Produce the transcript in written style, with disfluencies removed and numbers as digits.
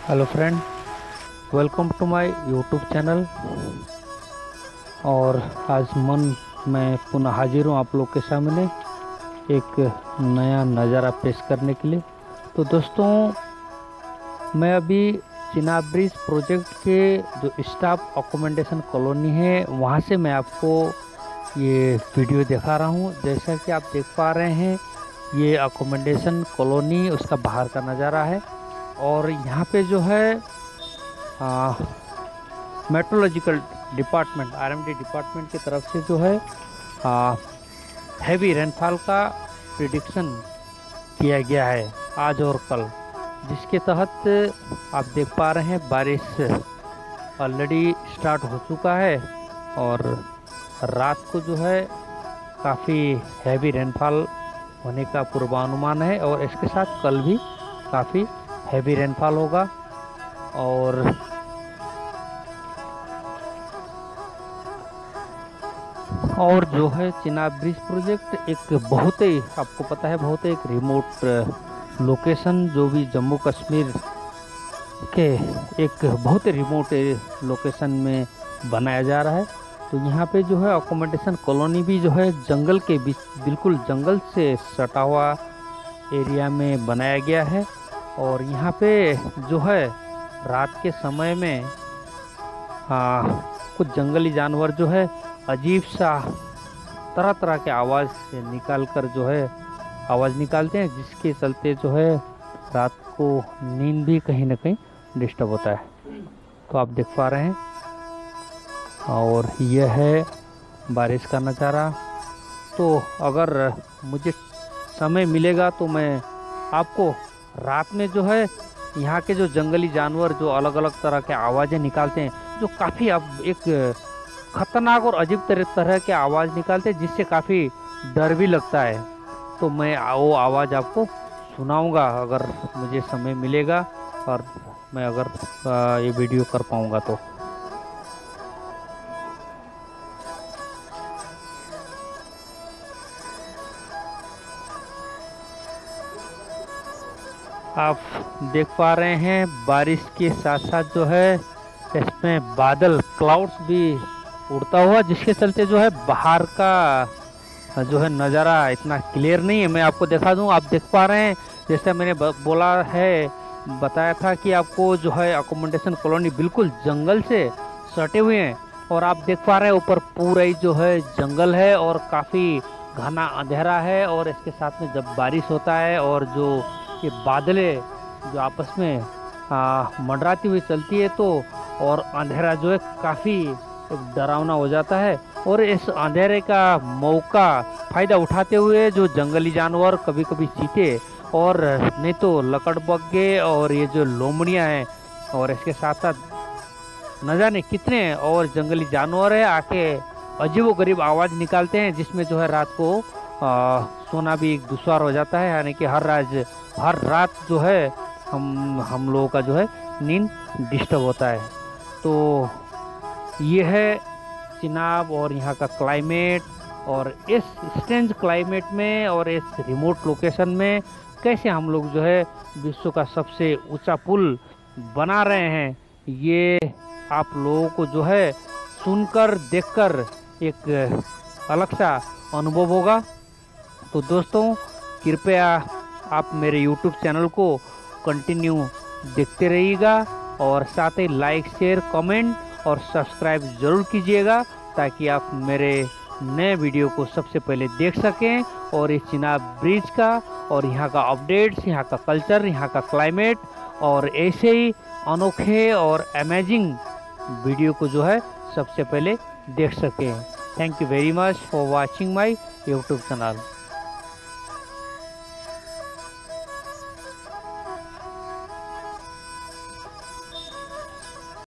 Hello friend, welcome to my YouTube channel. और आज मैं पुनः हाजिर हूँ आप लोग के सामने एक नया नज़ारा पेश करने के लिए। तो दोस्तों, मैं अभी चिनाब ब्रिज प्रोजेक्ट के जो स्टाफ अकोमोडेशन कॉलोनी है वहाँ से मैं आपको ये वीडियो दिखा रहा हूँ। जैसा कि आप देख पा रहे हैं, ये अकोमोडेशन कॉलोनी उसका बाहर का नज़ारा है। और यहाँ पे जो है मेट्रोलॉजिकल डिपार्टमेंट आरएमडी डिपार्टमेंट की तरफ से जो है हैवी रेनफॉल का प्रिडिक्शन किया गया है आज और कल, जिसके तहत आप देख पा रहे हैं बारिश ऑलरेडी स्टार्ट हो चुका है। और रात को जो है काफ़ी हैवी रेनफॉल होने का पूर्वानुमान है और इसके साथ कल भी काफ़ी हैवी रेनफॉल होगा। और जो है चिनाब ब्रिज प्रोजेक्ट एक बहुत ही, आपको पता है, बहुत ही एक रिमोट लोकेशन, जो भी जम्मू कश्मीर के एक बहुत ही रिमोट लोकेशन में बनाया जा रहा है। तो यहाँ पे जो है अकोमोडेशन कॉलोनी भी जो है जंगल के बीच, बिल्कुल जंगल से सटा हुआ एरिया में बनाया गया है। और यहाँ पे जो है रात के समय में कुछ जंगली जानवर जो है अजीब सा तरह तरह के आवाज़ से निकाल कर जो है आवाज़ निकालते हैं, जिसके चलते जो है रात को नींद भी कहीं ना कहीं डिस्टर्ब होता है। तो आप देख पा रहे हैं, और यह है बारिश का नज़ारा। तो अगर मुझे समय मिलेगा तो मैं आपको रात में जो है यहाँ के जो जंगली जानवर जो अलग अलग तरह के आवाज़ें निकालते हैं, जो काफ़ी अब एक खतरनाक और अजीब तरह के आवाज़ निकालते हैं, जिससे काफ़ी डर भी लगता है, तो मैं वो आवाज़ आपको सुनाऊंगा अगर मुझे समय मिलेगा और मैं अगर ये वीडियो कर पाऊंगा तो। आप देख पा रहे हैं बारिश के साथ साथ जो है इसमें बादल, क्लाउड्स भी उड़ता हुआ, जिसके चलते जो है बाहर का जो है नज़ारा इतना क्लियर नहीं है। मैं आपको दिखा दूं, आप देख पा रहे हैं, जैसे मैंने बोला है, बताया था कि आपको जो है अकोमोडेशन कॉलोनी बिल्कुल जंगल से सटे हुए हैं। और आप देख पा रहे हैं ऊपर पूरा ही जो है जंगल है और काफ़ी घना अंधेरा है। और इसके साथ में जब बारिश होता है और जो ये बादलें जो आपस में मंडराती हुई चलती है, तो और अंधेरा जो है काफ़ी डरावना हो जाता है। और इस अंधेरे का मौका फ़ायदा उठाते हुए जो जंगली जानवर, कभी कभी चीते और नहीं तो लकड़बग्गे और ये जो लोमड़ियाँ हैं, और इसके साथ साथ न जाने कितने और जंगली जानवर है, आके अजीबोगरीब आवाज़ निकालते हैं, जिसमें जो है रात को सोना भी एक दुश्वार हो जाता है। यानी कि हर रात जो है हम लोगों का जो है नींद डिस्टर्ब होता है। तो ये है चिनाब और यहाँ का क्लाइमेट, और इस स्ट्रेंज क्लाइमेट में और इस रिमोट लोकेशन में कैसे हम लोग जो है विश्व का सबसे ऊंचा पुल बना रहे हैं, ये आप लोगों को जो है सुनकर देखकर एक अलग सा अनुभव होगा। तो दोस्तों, कृपया आप मेरे YouTube चैनल को कंटिन्यू देखते रहिएगा, और साथ ही लाइक, शेयर, कमेंट और सब्सक्राइब ज़रूर कीजिएगा, ताकि आप मेरे नए वीडियो को सबसे पहले देख सकें। और इस चिनाब ब्रिज का और यहाँ का अपडेट्स, यहाँ का कल्चर, यहाँ का क्लाइमेट और ऐसे ही अनोखे और अमेजिंग वीडियो को जो है सबसे पहले देख सकें। Thank you very much for watching my YouTube channel.